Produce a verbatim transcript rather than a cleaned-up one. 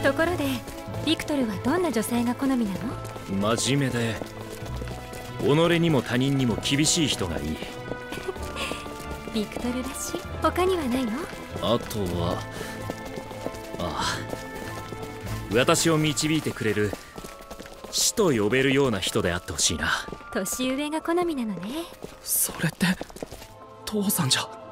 ところでビクトルはどんな女性が好みなの？ 真面目で己にも他人にも厳しい人がいい。 ビクトルらしい。他にはないの？ あとはああ私を導いてくれる師と呼べるような人であってほしいな。 年上が好みなのね。 それって父さんじゃ。